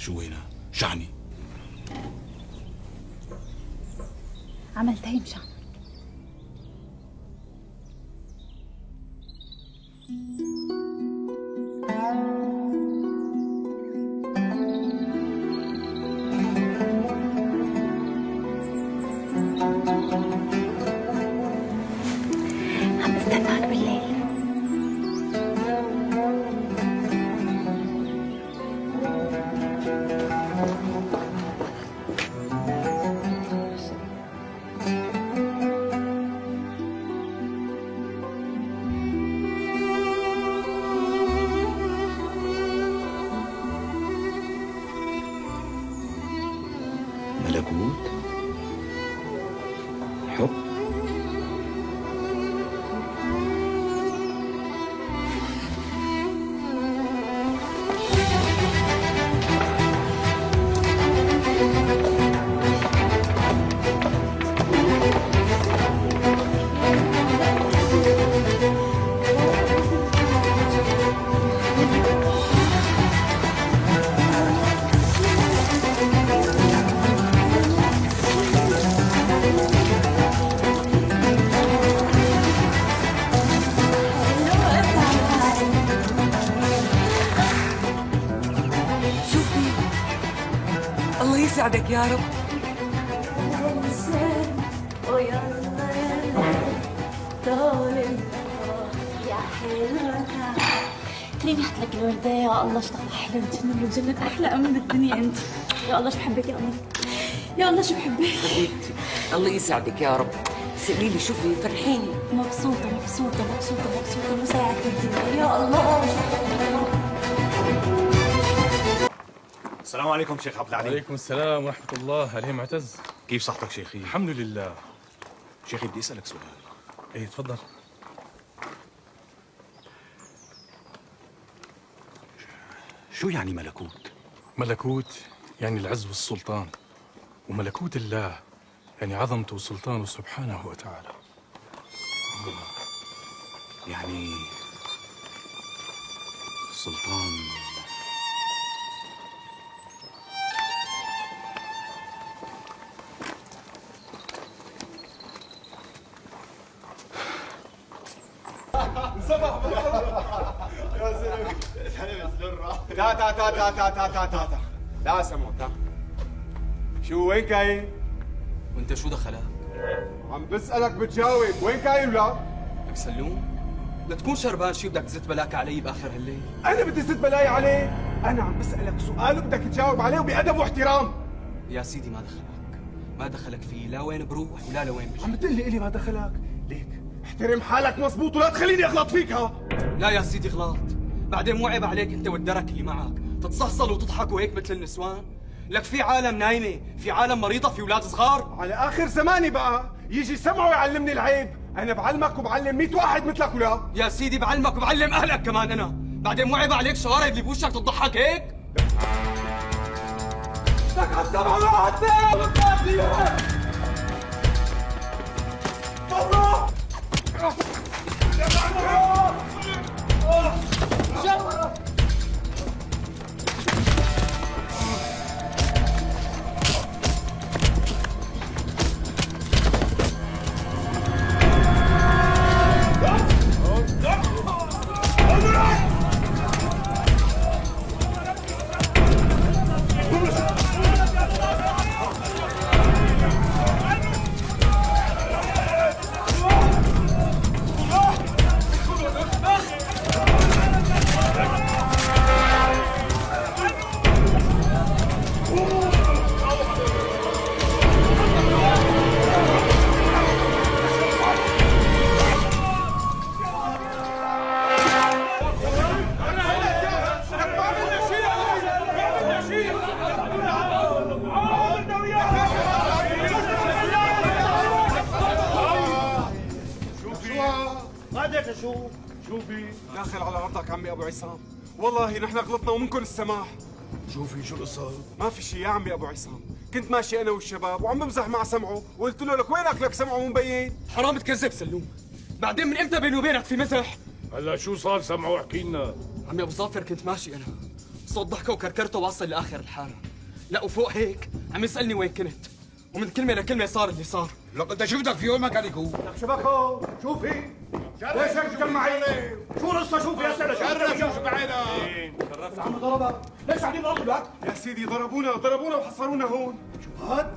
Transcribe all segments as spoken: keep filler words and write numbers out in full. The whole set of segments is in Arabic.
شو هنا؟ شعني عملت هي مشان عم استناك بالليل. ملكوت حب الله يسعدك يا رب. يا حلوة كريم يحط لك الوردة. يا الله اشتغل احلى بتجنن بتجنن احلى ام الدنيا انت. يا الله شو بحبك يا امي. يا الله شو بحبك حبيبتي الله يسعدك يا رب. سألي لي شوفي فرحيني. مبسوطة مبسوطة مبسوطة مبسوطة مساعدة الدنيا. يا الله. السلام عليكم شيخ عبد العليم. وعليكم السلام ورحمة الله. هل معتز؟ كيف صحتك شيخي؟ الحمد لله. شيخي بدي اسألك سؤال. ايه تفضل. شو يعني ملكوت؟ ملكوت يعني العز والسلطان، وملكوت الله يعني عظمته وسلطانه سبحانه وتعالى. يعني سلطان يا زلمه سلام الزرة. تا تا تا تا تا تا تا تا تا لا سمو تا. شو وين كاين؟ وانت شو دخلك؟ عم بسألك بتجاوب، وين كاين ولا؟ لك سلوم لا تكون شربان شي بدك تزت بلاك علي باخر هالليل. أنا بدي زت بلاي عليه؟ أنا عم بسألك سؤال وبدك تجاوب عليه وبأدب واحترام. يا سيدي ما دخلك، ما دخلك فيه، لا وين بروح ولا لوين بجي. عم بتقول لي إلي ما دخلك؟ ليك احترم حالك مزبوط ولا تخليني أغلط فيك ها؟ لا يا سيدي غلط، بعدين مو عيب عليك انت والدرك اللي معك تتصهصل وتضحك وهيك مثل النسوان؟ لك في عالم نايمه، في عالم مريضه، في اولاد صغار. على آخر زماني بقى يجي سمعه يعلمني العيب. أنا بعلمك وبعلم مئة واحد مثلك ولا؟ يا سيدي بعلمك وبعلم اهلك كمان انا، بعدين مو عيب عليك شوارب اللي بوشك تضحك هيك؟ لك على السمع ولا على التاني؟ والله شو؟ شوفي داخل على عرضك عمي ابو عصام، والله نحن غلطنا ومنكم السماح. شوفي شو القصة؟ ما في شيء يا عمي ابو عصام، كنت ماشي انا والشباب وعم بمزح مع سمعه وقلت له لك وينك لك سمعه مو مبين. حرام تكذب سلوم، بعدين من امتى بيني وبينك في مزح؟ هلا شو صار سمعوا احكي لنا. عمي ابو ظافر كنت ماشي انا صوت ضحكه وكركرته واصل لاخر الحاره. لا وفوق هيك عم يسالني وين كنت، ومن كلمه لكلمه صار اللي صار. لو انت شفتك في يوم ما كان يكون لك شبكه شوفي ليش هيك تجمعي؟ شو القصه؟ شوفي يا سيدي شرف شوف بعينك. عم ضربك ليش قاعدين نضربك؟ يا سيدي ضربونا ضربونا وحصرونا هون. شو هاد؟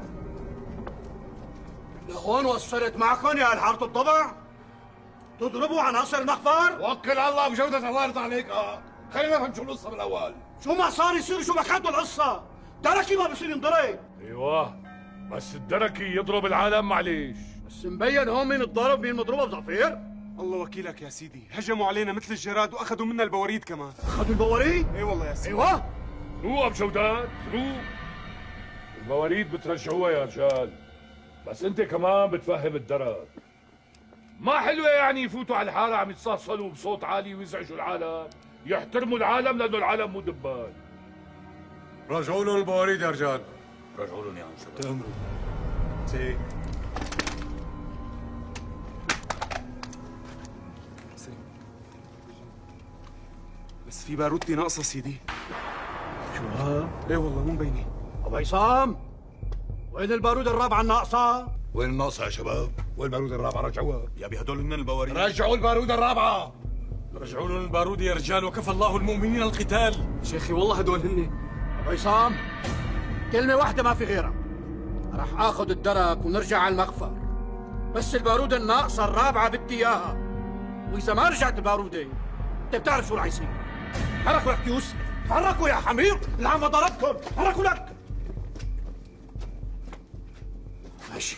لهون وصلت معكم يا الحارة الطبع؟ تضربوا عناصر المخفر؟ وكل الله بجودة الله يرضى عليك. اه خلينا نفهم شو القصة بالاول. شو ما صار يصير، شو ما كانت القصة؟ دركي ما بصير ينضرب. ايوه بس الدركي يضرب العالم معليش. بس مبين هون مين الضارب مين مضروبه بظفير؟ الله وكيلك يا سيدي، هجموا علينا مثل الجراد واخذوا منا البواريد كمان. اخذوا البواريد؟ اي والله يا سيدي. ايوه روق بجودات روق. المواريد بترجعوها يا رجال، بس انت كمان بتفهم الدرك. ما حلوة يعني يفوتوا على الحارة عم يتصاصلوا بصوت عالي ويزعجوا العالم. يحترموا العالم لأنه العالم مو دبان. رجعوا لهم البواريد يا رجال. رجعوا لهم يا عم شباب. تأمروا. سي سي بس في بارودتي ناقصة سيدي. شو ها؟ ايه والله مو مبينة. ابو عصام وين البارود الرابعة الناقصة؟ وين الناقصة يا شباب؟ وين البارود الرابعة؟ رجعوها. يا ابي هدول من البواريد. رجعوا البارود الرابعة. رجعوا لهم البارود يا رجال وكفى الله المؤمنين القتال. شيخي والله هدول هن. ابو عصام كلمة واحدة ما في غيرها. رح اخذ الدرك ونرجع على المخفر، بس البارودة الناقصة الرابعة بدي اياها، واذا ما رجعت البارودة انت بتعرف شو رح يصير. حركوا لك يوسف، حركوا يا حمير اللي عم ضربكم، حركوا لك. ماشي.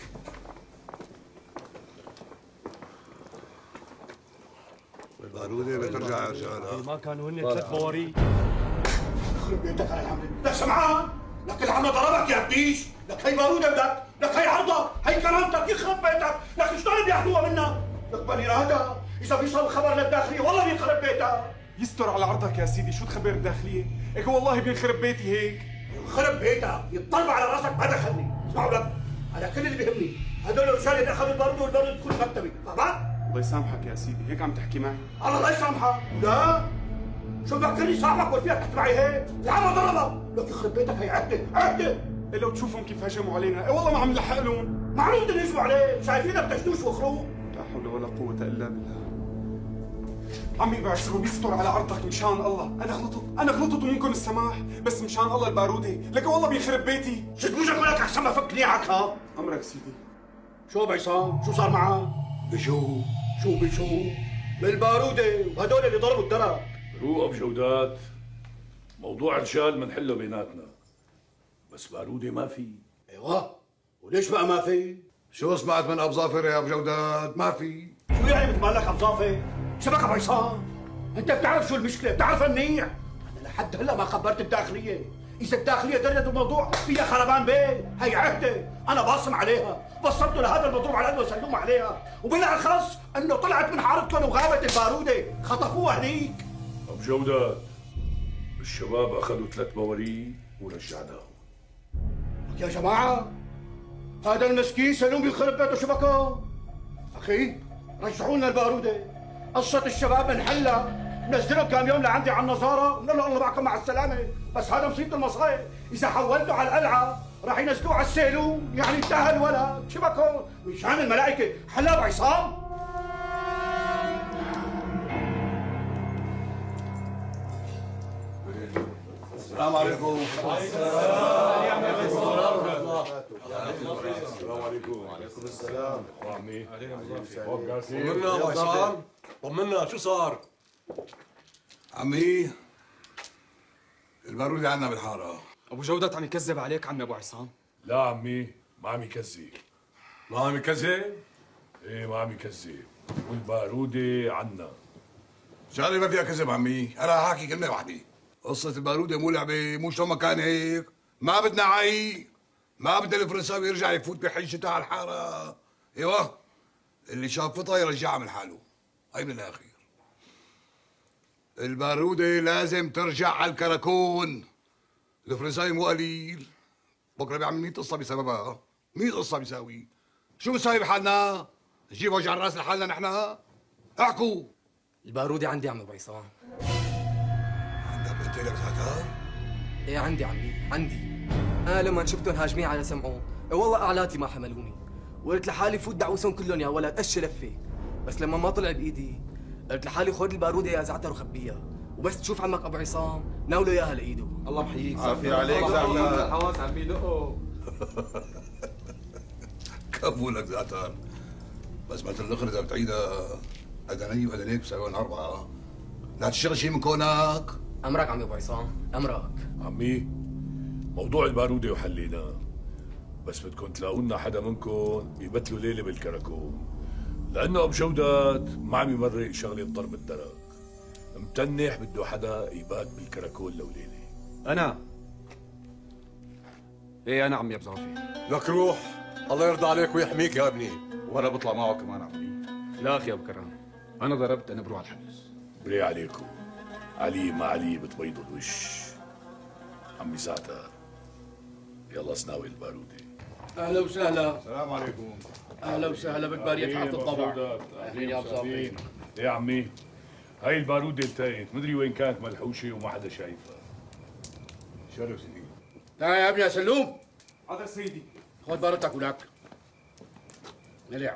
البارودة بترجع يا رجال. ما كانوا هن ثلاث بواريد. يخرب بيتك على الحمد. لك سمعان؟ لك اللي عم ضربك يا بديش، لك هي بارودة بدك، لك هي عرضك، هي كرامتك، يخرب بيتك، لك شلون بياخذوها منا؟ لك بني هذا إذا بيصل خبر للداخلية والله بيخرب بيتك. يستر على عرضك يا سيدي، شو تخبر الداخلية؟ هيك والله بينخرب بيتي هيك. يخرب بيتك، يطلب على راسك ما دخلني، اسمعوا لك، أنا كل اللي بيهمني هدول الرجال اللي أخذوا البارود والبارود تكون مكتبي، فهمت؟ الله يسامحك يا سيدي، هيك عم تحكي معي. الله لا يسامحك، لا شو بفكرني صاحبك وفيك تحكي معي هيك؟ العمى ضربك، لك يخرب بيتك هي عدة، عدة. إيه لو تشوفهم كيف هجموا علينا، إيه والله ما عم نلحق لهم. معلوم بدهم يجوا عليك، شايفينك دشدوش وخروج. لا حول ولا قوة إلا بالله. عمي ابو عصام بيستر على عرضك مشان الله، أنا غلطت، أنا غلطت ومنكم السماح، بس مشان الله البارودة، لك والله بيخرب بيتي. شد وجهك ولك أحسن ما فك نيعك ها. أمرك سيدي. شو ابو عصام؟ شو صار معه؟ بشو؟ شو بشو؟ بالبارودة وهدول اللي ضربوا الدرك. روق بجودات. موضوع رجال منحله بيناتنا، بس بارودة ما في. ايوه وليش بقى ما في؟ شو سمعت من ابو ظافر يا ابو جودات؟ ما في. شو يعني مثل ما لك ابو ظافر؟ شبك ابو عصام، انت بتعرف شو المشكله، بتعرفها منيح. انا لحد هلا ما خبرت الداخليه، اذا الداخليه درجت الموضوع فيها خربان بيت، هي عهده، انا باصم عليها، وصلته لهذا المضروب على انه سلوم عليها، وبالاخص انه طلعت من حارتكم وغابت الباروده، خطفوها هنيك. ابو جودات الشباب اخذوا ثلاث بواريد ورجعناهم. يا جماعه هذا المسكين سلوم يخرب بيته شبكه. اخي رجعوا لنا الباروده، قصه الشباب نحلها، نزلوا كم يوم لعندي على النظاره ونقول له الله معكم مع السلامه، بس هذا مصيبه المصايب، اذا حولته على القلعه راح ينزلوه على السيلوم، يعني انتهى الولد، شبكه مشان الملائكه حلا ابو عصام. السلام عليكم. السلام عليكم. وعليكم السلام. وعمي طمنا ابو عصام، طمنا شو صار؟ عمي البارودة عندنا بالحارة. ابو جودة عم يكذب عليك عم ابو عصام. لا عمي ما عم يكذب. ما عم يكذب؟ ايه ما عم يكذب، والبارودة عنا. شغلة ما فيها كذب عمي، انا هحكي كلمة واحدة. قصة البارودة مو لعبة، مو شلون ما كان هيك، ما بدنا عي، ما بدنا الفرنساوي يرجع يفوت بحجته على الحارة. ايوه اللي شافطها يرجعها من حاله، هي من الاخير. البارودة لازم ترجع على الكراكون. الفرنساوي مو قليل، بكره بيعمل مية قصة بسببها، مية قصة بيساوي. شو بنساوي بحالنا؟ نجيب وجع الراس لحالنا نحن؟ احكوا. البارودة عندي عم ابو عصام. عندك قلت لك ساعتها؟ ايه عندي عمي عندي. انا لما شفتهم هاجمين على سمعون والله اعلاتي ما حملوني، وقلت لحالي فوت دعوسهم كلهم يا ولد قش لفه. بس لما ما طلع بايدي قلت لحالي خذ الباروده يا زعتر وخبيها، وبس تشوف عمك ابو عصام ناوله اياها لايده. الله محييك. عافية عليك زعتر. الحواس عمي لقوا. كفو لك زعتر. بس مثل الاخر اذا بتعيدها اذني واذنيك بيساوون اربعه. لا تشتغل شيء من كونك. امرك عمي ابو عصام امرك. عمي موضوع البارودة وحليناه، بس بدكم تلاقوا لنا حدا منكم يبتلوا ليلة بالكراكون، لأنه أبو جودات ما عم يمرق شغلة ضرب الدرك، متنح بده حدا يبات بالكراكون لو ليلة. أنا إيه أنا عمي أبو زعفي. لك روح، الله يرضى عليك ويحميك يا ابني، وأنا بطلع معه كمان عمي. لا أخي أبو كرام، أنا ضربت أنا بروح على الحبس. بري عليكم، علي ما علي بتبيضوا الوش. عمي زعتر يلا سناوي البارودة. اهلا وسهلا. السلام عليكم. اهلا وسهلا بكبارية حاره الضبع. اهلين يا ابو صافي. يا عمي هاي البارودة التقت، مدري وين كانت ملحوشة وما حدا شايفها. شرف سيدي. تعال يا ابني يا سلوم. حاضر سيدي. خذ بارتك ولك. نلع.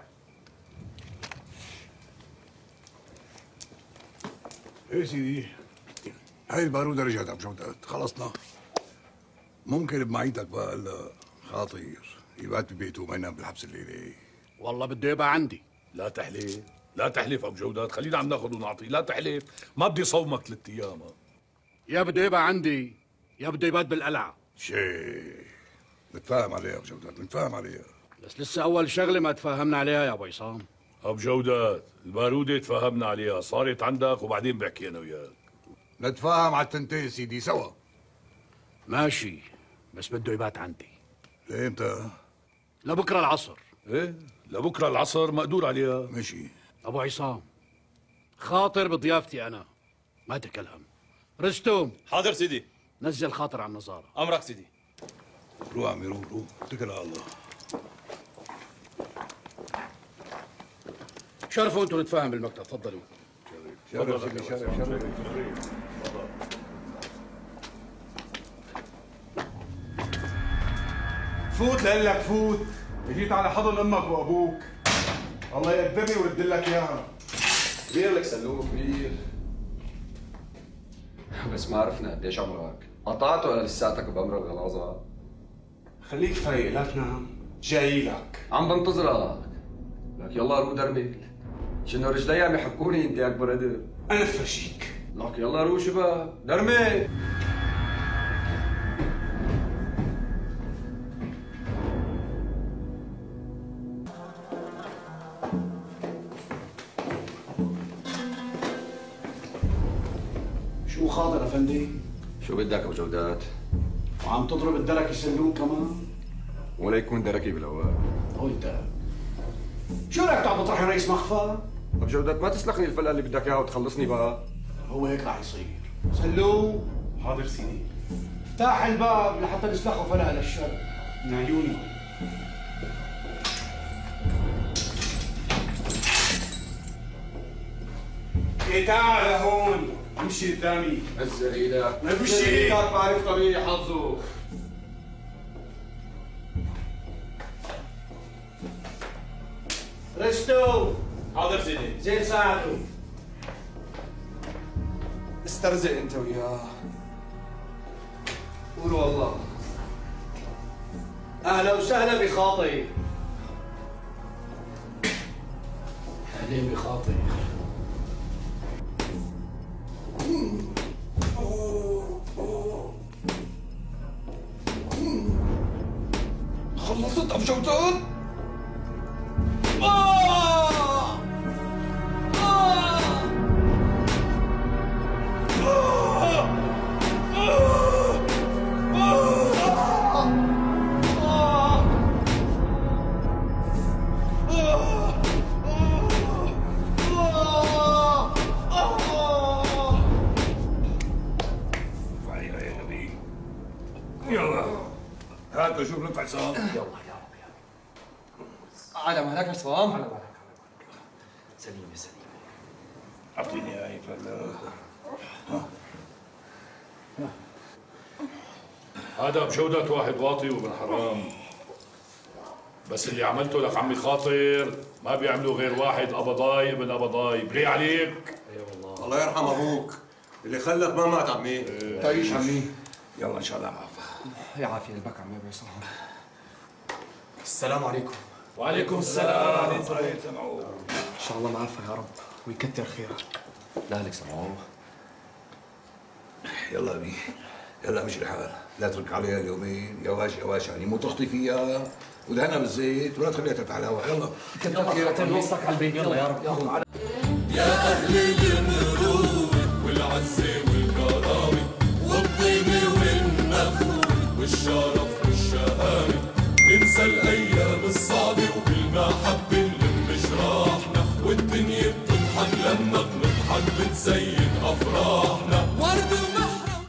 ايه سيدي، هاي البارودة رجعت ابو جودات، خلصنا. ممكن بمعيتك بقى خاطر يبات ببيته وما ينام بالحبس الليلة. والله بده يبقى عندي. لا تحلف، لا تحلف ابو جودات، خلينا عم ناخذ ونعطي، لا تحلف، ما بدي صومك ثلاث ايام. يا بده يبقى عندي يا بده يبات بالقلعة. شيء نتفاهم عليها ابو جودات، نتفاهم عليها. بس لسه أول شغلة ما تفاهمنا عليها يا أبو عصام. ابو جودات البارودة تفاهمنا عليها، صارت عندك وبعدين بحكي انا وياك. نتفاهم على التنتين سيدي سوا. ماشي، بس بده يبات عندي. لإمتى؟ لبكره العصر. ايه لبكره العصر مقدور عليها. ماشي. ابو عصام خاطر بضيافتي انا، ما تكلهم. رستم. حاضر سيدي. نزل خاطر على النظاره. امرك سيدي. روح عمي روح روح، اتكل على الله. شرفوا انتم نتفاهم بالمكتب، تفضلوا. شرف سيدي شرف شرف. فوت لقلك فوت، جيت على حضن امك وابوك. الله يقدمني ويرد لك اياها. كبير لك سلوم كبير. بس ما عرفنا قديش عمرك، قطعت ولا لساتك بأمر الغلاظة؟ خليك فايق لا تنام، جاي لك. عم بنتظرك. لك يلا رو درمك. شنو رجلي عم يحكوني انت اكبر قدر. انا فرجيك. لك يلا رو شباب، درمك. شو خاطر افندي؟ شو بدك ابو جودات؟ وعم تضرب الدرك يسلوك كمان؟ ولا يكون دركي بالاول. قلت شو رايك تعم تطرحي رئيس مخفى؟ ابو جودات ما تسلخني الفلقه اللي بدك اياها وتخلصني بقى. هو هيك رح يصير. سلوك. حاضر سيدي. افتح الباب لحتى نسلخه فلقه للشر. من عيوني. ايه تعال هون، امشي قدامي. نزل ايدك. نزل ايدك، بعرف طبيعي حظه. رستو. حاضر سيدي. زين ساعته. استرزق انت وياه. قول والله. اهلا وسهلا بخاطر. اهلا بخاطر. خلصت ابو جودات؟ يلا هات شوف لك عصام. يلا يا رب يا رب. على مهلك عصام. على بالك سليمة سليمة. اعطيني هاي فلا. هذا بجودة واحد واطي وابن حرام. بس اللي عملته لك عمي خاطر ما بيعملوا غير واحد قبضاي ابن قبضاي، بري عليك. اي والله. الله يرحم ابوك اللي خلك ما مات عمي. تعيش عمي. يلا ان شاء الله عافى. يعافي قلبك عمي ابو عصام. السلام عليكم. وعليكم السلام. ان شاء الله معافى يا رب ويكتر خيرك. لا لك سمعوه. يلا ابني يلا مش الحال، لا ترك عليها اليومين يواش يواش يعني مو تخطي فيها ودهنها بالزيت ولا تخليها ترفع الهواء. يلا كتر خيرك نوصلك على البيت. يلا يا رب. يا أهل المرود والعزة